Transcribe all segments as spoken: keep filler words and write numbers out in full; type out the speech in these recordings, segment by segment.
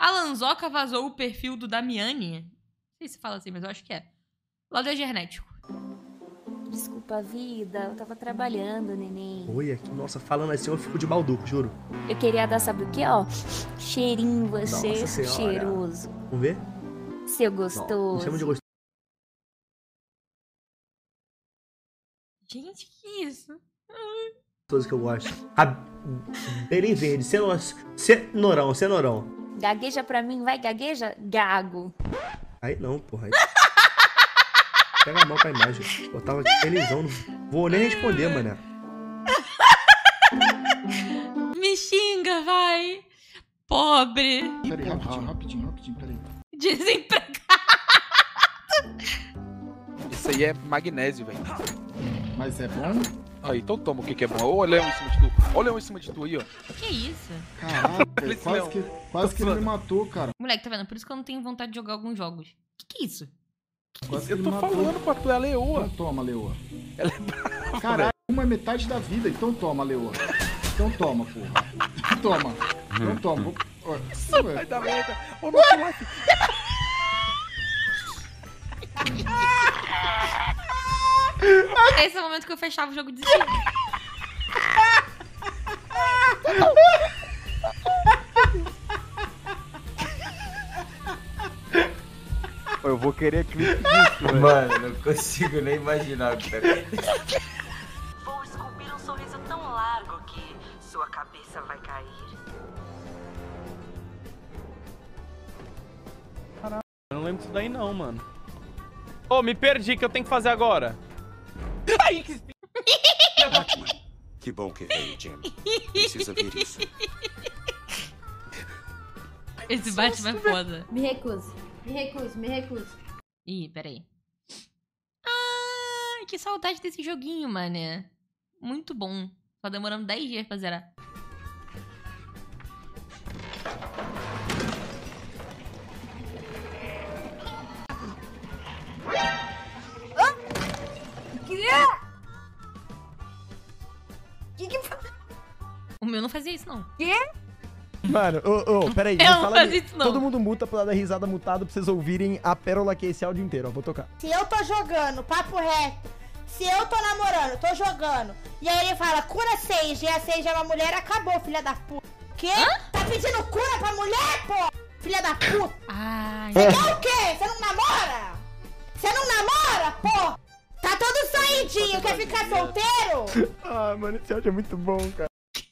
A Lanzoca vazou o perfil do Damiani. Não sei se fala assim, mas eu acho que é. Lá do Egernético. Desculpa, vida. Eu tava trabalhando, neném. Oi, aqui, nossa, falando assim eu fico de balduco, juro. Eu queria dar, sabe o quê, ó? Cheirinho em você, Nossa senhora. cheiroso. Vamos ver? Seu Não, gostoso. me chama de gostoso. Gente, que isso? Todos que eu gosto. Cabelinho verde, ceno... cenourão, cenourão. Gagueja pra mim, vai, gagueja? Gago. Aí não, porra. Aí... Pega a mão pra imagem. Eu tava felizão, não vou nem responder, mané. Me xinga, vai. Pobre. Peraí, rapidinho, rapidinho, rapidinho, peraí. Desempregado. Isso aí é magnésio, velho. Mas é bom? Aí, então toma o que que é bom. Olha o leão em cima de tu. Olha o leão em cima de tu aí, ó. Que isso? Caraca, Esse quase leão. que, quase que ele me matou, cara. Moleque, tá vendo? Por isso que eu não tenho vontade de jogar alguns jogos. Que que é isso? Quase que Eu ele tô me matou. falando pra tu, é a leoa. Então toma, leoa. Ela é brava, Caralho, uma é metade da vida, então toma, leoa. Então toma, porra. Toma. Então toma. Vou- ó, Vai ué. dar merda. Ô, nosso life. Esse é o momento que eu fechava o jogo de desistir. Eu vou querer clipe disso, velho. Mano, não consigo nem imaginar, cara. Vou esculpir um sorriso tão largo que sua cabeça vai cair. Eu não lembro disso daí não, mano. Ô, me perdi, o que eu tenho que fazer agora? Ai, que... Que bom que veio, Jimmy. Precisa ver isso. Esse Batman é foda. Me recuso, me recuso, me recuso. Ih, peraí. Ai, que saudade desse joguinho, mané. Muito bom. Só demorando dez dias pra zerar. Que que... O meu não fazia isso, não. Quê? Mano, ô, ô, peraí. Eu me não fala fazia aí. isso, não. Todo mundo muta pra dar risada mutada pra vocês ouvirem a pérola que é esse áudio inteiro, ó. Vou tocar. Se eu tô jogando, papo reto, se eu tô namorando, tô jogando, e aí ele fala, cura Sage, e a Sage é uma mulher, acabou, filha da puta. Quê? Hã? Tá pedindo cura pra mulher, pô? Filha da puta. Ai. Você quer o quê? Você não namora? Você não namora, pô? Tá todo saidinho, quer ficar solteiro? Ah, mano, esse áudio é muito bom, cara.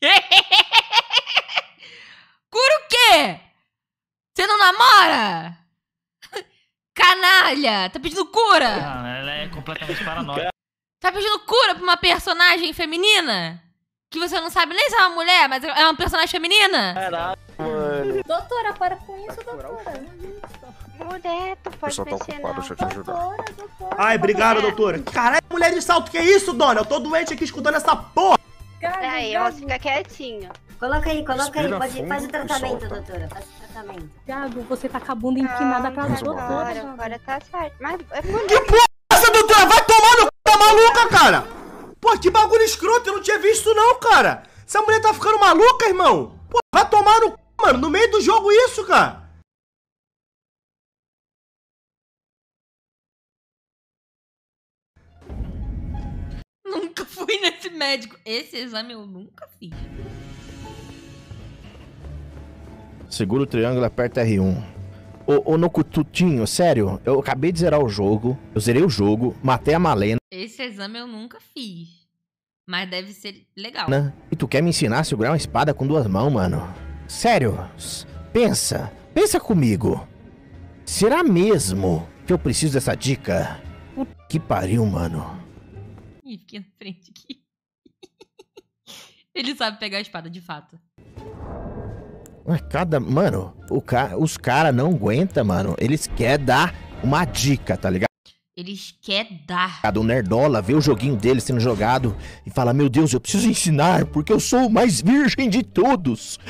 Cura o quê? Você não namora? Canalha! Tá pedindo cura? Não, ela é completamente paranoica. Tá pedindo cura pra uma personagem feminina? Que você não sabe nem se é uma mulher, mas é uma personagem feminina? Caralho, mano. Doutora, para com isso, doutora. Eu Mulher, tu pode só tô mexer ocupado, deixa eu te ajudar. Doutora, doutora. Ai, obrigado, doutora. Caralho, mulher de salto, que é isso, dona? Eu tô doente aqui escutando essa porra. Aí, ó, fica quietinho. Coloca aí, coloca aí, Respira pode, fundo faz o e tratamento, solta. doutora, faz o tratamento. Gago, você tá com a bunda empinada pra lá, Mas doutora. agora- Agora tá certo. Mas é Que porra é essa, doutora? Vai tomar no c... tá maluca, cara? Pô, que bagulho escroto, eu não tinha visto não, cara. Essa mulher tá ficando maluca, irmão. Pô, vai tomar no c... mano, no meio do jogo isso, cara. Nunca fui nesse médico. Esse exame eu nunca fiz. Segura o triângulo e aperta R um. Ô, ô Nocututinho, sério, eu acabei de zerar o jogo. Eu zerei o jogo, matei a Malena. Esse exame eu nunca fiz. Mas deve ser legal. E tu quer me ensinar a segurar uma espada com duas mãos, mano? Sério, s- pensa, pensa comigo. Será mesmo que eu preciso dessa dica? Puta que pariu, mano. Ih, fiquei na frente aqui. Ele sabe pegar a espada, de fato. Ué, cada. Mano, o ca... os caras não aguentam, mano. Eles querem dar uma dica, tá ligado? Eles querem dar. O nerdola vê o joguinho dele sendo jogado e fala: Meu Deus, eu preciso ensinar porque eu sou o mais virgem de todos.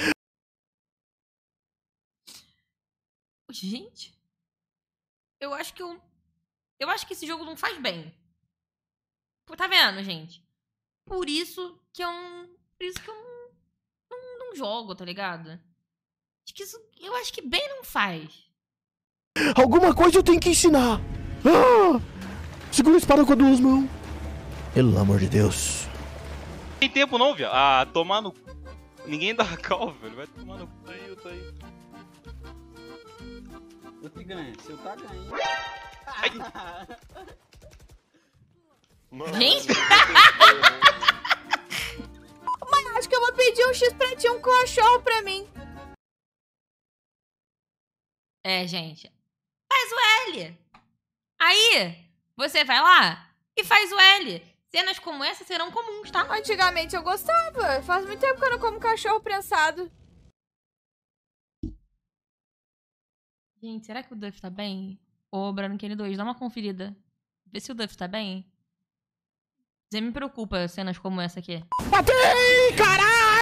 Gente, eu acho que eu. Eu acho que esse jogo não faz bem. Pô, tá vendo, gente? Por isso que eu não. Por isso que eu não, não, não jogo, tá ligado? Acho que isso, eu acho que bem não faz. Alguma coisa eu tenho que ensinar. Ah! Segura a espada com as duas mãos. Pelo amor de Deus. Não tem tempo não, viado. Ah, tomar no... Ninguém dá cal, velho. Vai tomar no cu aí, eu tô aí. Eu te ganho, se eu tá ganhando. Gente! Mãe, acho que eu vou pedir um X pra ti, um cachorro pra mim. É, gente. Faz o L. Aí, você vai lá e faz o L. Cenas como essa serão comuns, tá? Antigamente eu gostava. Faz muito tempo que eu não como cachorro prensado. Gente, será que o Duff tá bem? Ô, Brano Kenny dois, dá uma conferida. Vê se o Duff tá bem. Você me preocupa cenas como essa aqui. Matei, caralho!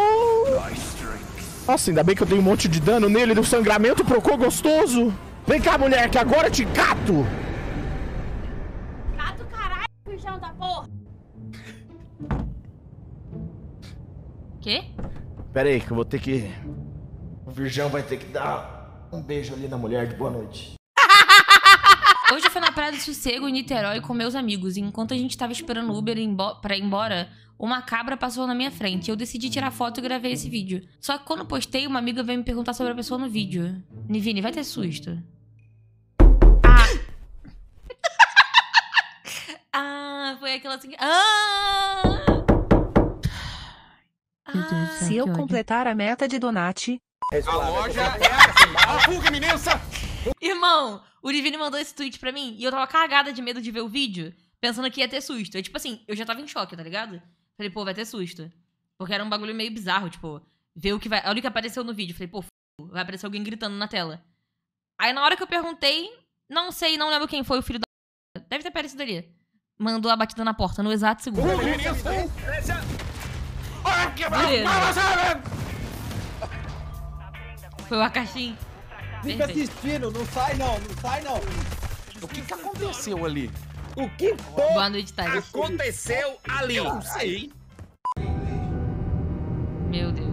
Nossa, ainda bem que eu dei um monte de dano nele, do sangramento procou gostoso. Vem cá, mulher, que agora eu te cato. Gato, caralho, bichão da porra. Quê? Pera aí, que eu vou ter que... O Virgão vai ter que dar um beijo ali na mulher de boa noite. Hoje eu fui na Praia do Sossego, em Niterói, com meus amigos. E enquanto a gente tava esperando o Uber pra ir embora, uma cabra passou na minha frente. Eu decidi tirar foto e gravei esse vídeo. Só que quando postei, uma amiga veio me perguntar sobre a pessoa no vídeo. Nivini, vai ter susto. Ah! Ah, foi aquela assim... Ah! Ah, se eu completar a meta de donate... A loja é a fuga imensa! Irmão, o Nivini mandou esse tweet pra mim e eu tava cagada de medo de ver o vídeo, pensando que ia ter susto. É tipo assim, eu já tava em choque, tá ligado? Falei, pô, vai ter susto. Porque era um bagulho meio bizarro, tipo, ver o que vai... Olha o que apareceu no vídeo. Falei, pô, f... vai aparecer alguém gritando na tela. Aí na hora que eu perguntei, não sei, não lembro quem foi o filho da... Deve ter aparecido ali. Mandou a batida na porta, no exato segundo. Beleza. Foi o Akashi. Fica assistindo, não sai não, não sai não. O que que aconteceu ali? O que foi? Boa noite, Thales. Aconteceu ali? Eu não sei. Meu Deus.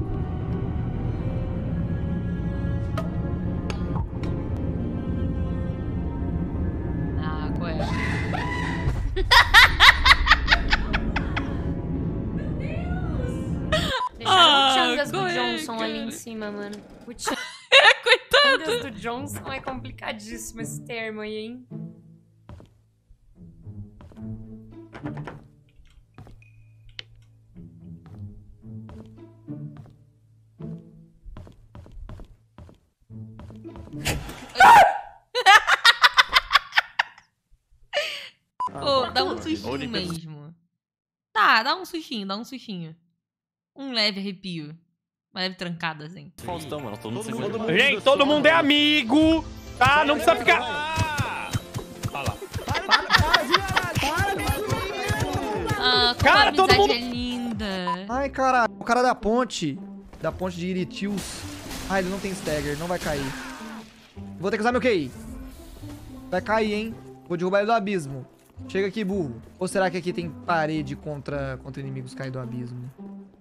Ah, qual é? Deixaram o Changas do Johnson ali em cima, mano. O Changas Coitado do Johnson é complicadíssimo esse termo aí, hein? Pô, dá um sustinho mesmo. Tá, dá um sustinho, dá um sustinho. Um leve arrepio. Uma leve trancada, assim. Faustão, mano. Todo mundo, todo mundo, gente, todo mundo é amigo, tá? Não precisa ficar... Olha lá. Ah, como cara, a todo mundo... é linda. Ai, caralho. O cara da ponte. Da ponte de Iritius. Ah, ele não tem stagger. Não vai cair. Vou ter que usar meu Q I. Vai cair, hein? Vou derrubar ele do abismo. Chega aqui, burro. Ou será que aqui tem parede contra, contra inimigos cair do abismo?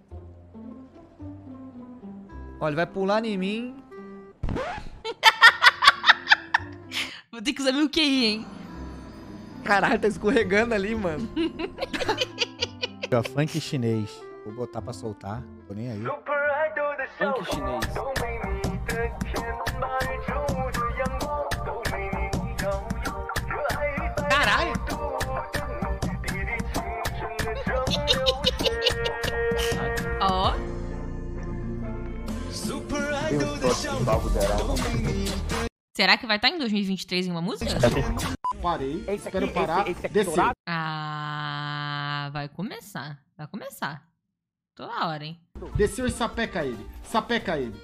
Olha, ele vai pular em mim. Vou ter que usar meu Q I, hein? Caralho, tá escorregando ali, mano. Funk chinês. Vou botar pra soltar. Tô nem aí. Funk chinês. Caralho! Ó. Será que vai estar em dois mil e vinte e três em uma música? Parei, espero parar, descer. Ah, vai começar. Vai começar. Toda hora, hein? Desceu e sapeca ele. Sapeca ele.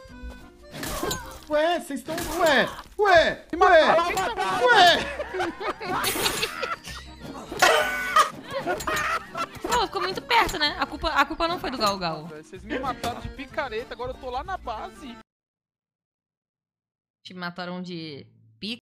Ué, vocês estão... Ué, ué, ué, ué. Pô, ficou muito perto, né? A culpa, a culpa não foi do Gal Gal. Vocês me mataram de picareta, agora eu tô lá na base. Te mataram de pica?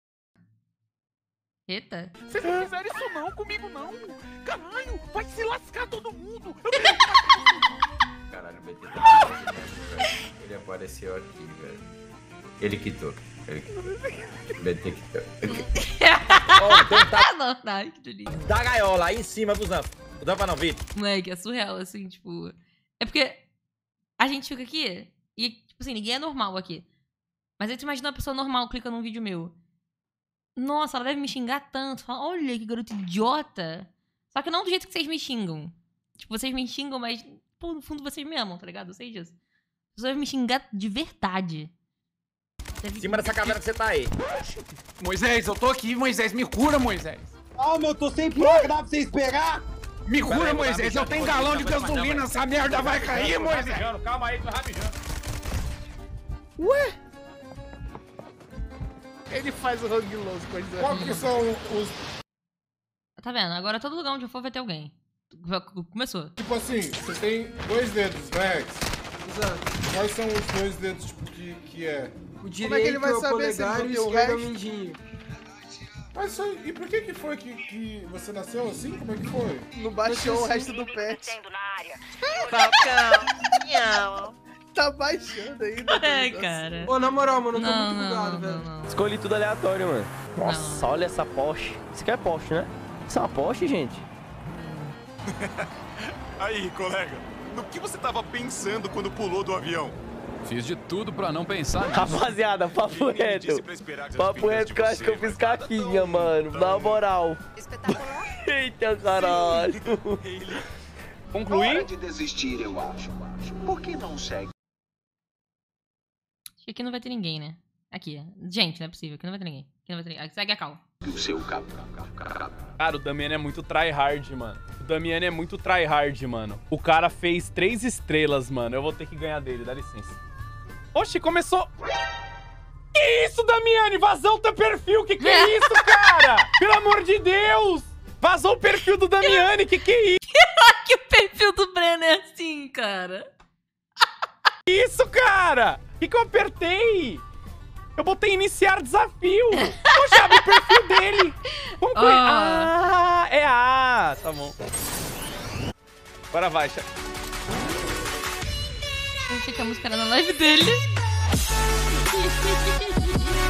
Eita. Vocês não fizeram isso não comigo, não. Caralho, vai se lascar todo mundo. caralho, o B T tá... Ele apareceu aqui, velho. Ele quitou. Ele quitou. O B T quitou. Ó, tentar... Não, não, que delícia. Da gaiola, aí em cima do Zanfa. O Zanfa não, Vitor. Moleque, é surreal, assim, tipo... É porque a gente fica aqui e, tipo assim, ninguém é normal aqui. Mas aí tu imagina uma pessoa normal clica num vídeo meu. Nossa, ela deve me xingar tanto. Fala, olha que garoto idiota. Só que não do jeito que vocês me xingam. Tipo, vocês me xingam, mas, pô, no fundo vocês me amam, tá ligado? Eu sei disso. As pessoas devem me xingar de verdade. Em cima dessa caverna que você tá aí. Moisés, eu tô aqui, Moisés. Me cura, Moisés. Ah, meu, eu tô sem placa, dá pra você esperar? Me cura, Moisés. Eu tenho galão de gasolina. Essa merda vai cair, Moisés. Calma aí, tô rapidinho. Ué? Ele faz o Rogue Lows, coisa. Qual que são os... Tá vendo? Agora todo lugar onde eu for vai ter alguém. Começou. Tipo assim, você tem dois dedos, né, Rex? Exato. Quais são os dois dedos, tipo, que, que é? O direito, como é que ele vai o saber se ele e o esquerdo é o resto? mindinho? Mas isso aí, e por que que foi que, que você nasceu assim? Como é que foi? Não baixou o resto do pé. Falcão, tá baixando ainda. É, cara. Ô, na moral, mano, eu tô Não, muito não, bugado, não, velho. não, não. Escolhi tudo aleatório, mano. Nossa, olha essa Porsche. Isso aqui é Porsche, né? Isso é uma Porsche, gente? Aí, colega, no que você tava pensando quando pulou do avião? Fiz de tudo pra não pensar nisso. Rapaziada, papo reto. Papo reto que eu acho que eu fiz caquinha, mano. Na moral. Espetacular. Eita, caralho. Concluí? Hora de desistir, eu acho. Por que não segue? Acho que aqui não vai ter ninguém, né? Aqui. Gente, não é possível. Aqui não vai ter ninguém. Aqui não vai ter ninguém. Aqui segue a cal. O seu cap. Cara, o Damiano é muito tryhard, mano. O Damiano é muito tryhard, mano. O cara fez três estrelas, mano. Eu vou ter que ganhar dele, dá licença. Oxi, começou... Que isso, Damiane? Vazou o teu perfil, que que é isso, cara? Pelo amor de Deus! Vazou o perfil do Damiane, que que é isso? Que o perfil do Breno é assim, cara. Que isso, cara? Que que eu apertei? Eu botei iniciar desafio. Poxa, abre o perfil dele. Conclui. Oh. Ah, é A. Tá bom. Agora vai, chefe. Eu achei que a música era na live dele.